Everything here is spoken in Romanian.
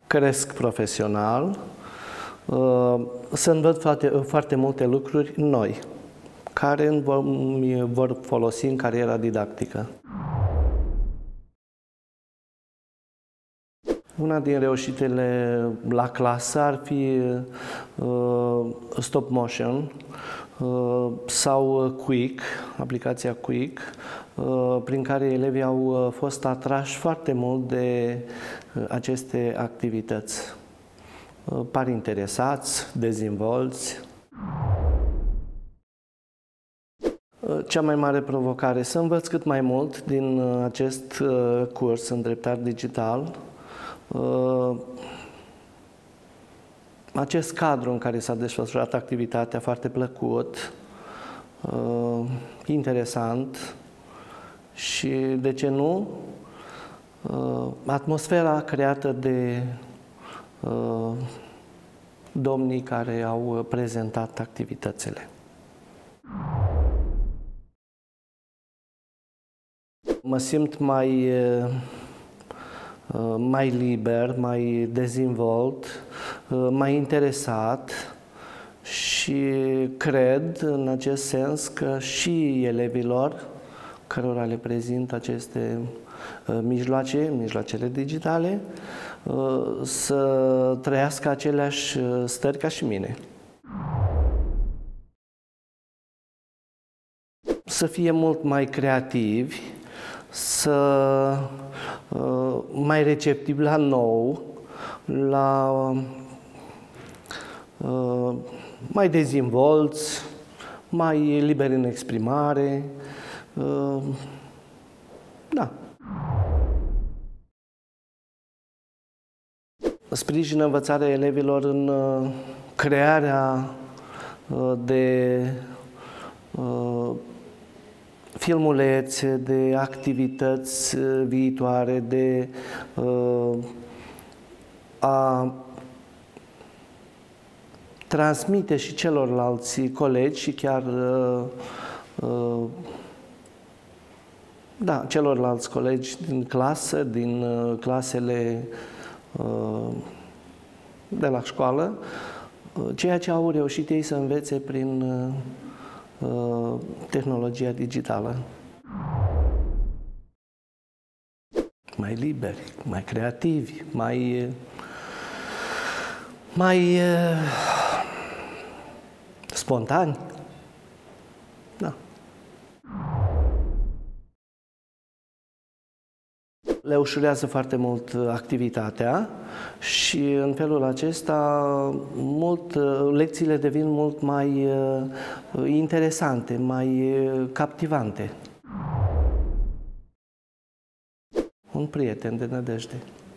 cresc profesional, să învăț foarte multe lucruri noi, care îmi vor folosi în cariera didactică. Una din reușitele la clasă ar fi Stop Motion sau Quick, aplicația Quick, prin care elevii au fost atrași foarte mult de aceste activități. Par interesați, dezvolți. Cea mai mare provocare, să învăț cât mai mult din acest curs îndreptat digital, acest cadru în care s-a desfășurat activitatea, foarte plăcut, interesant și, de ce nu, atmosfera creată de domnii care au prezentat activitățile. Mă simt mai liber, mai dezvolt, mai interesat și cred în acest sens că și elevilor cărora le prezint aceste mijloacele digitale, să trăiască aceleași stări ca și mine. Să fie mult mai creativi, mai receptivi la nou, mai dezvolți, mai liberi în exprimare. Da. Sprijin învățarea elevilor în crearea de filmulețe, de activități viitoare, de a transmite și celorlalți colegi și chiar celorlalți colegi din clasă, din clasele de la școală, ceea ce au reușit ei să învețe prin tehnologia digitală. Mai liberi, mai creativi, mai spontani. Da. Le ușurează foarte mult activitatea și în felul acesta lecțiile devin mult mai interesante, mai captivante. Un prieten de nădejde.